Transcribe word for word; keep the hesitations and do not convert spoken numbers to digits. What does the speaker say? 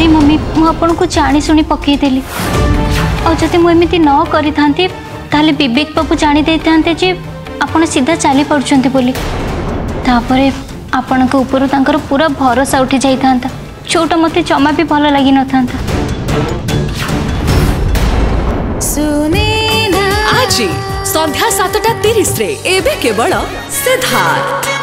Sorry mummy मु आपन को जानी सुनी पकई देली और जति मु एमिति न करि थांती ताले विवेक बाबू जानी दे थांते जे आपन सीधा चली पड़छंती बोली तापरे आपन के ऊपर तांकर पूरा भरोसा उठी जाई थांता छोटा मते जमा भी भलो लागि न थांता। आज संध्या सातटा तीस रे एबे केवल सिद्धार्थ।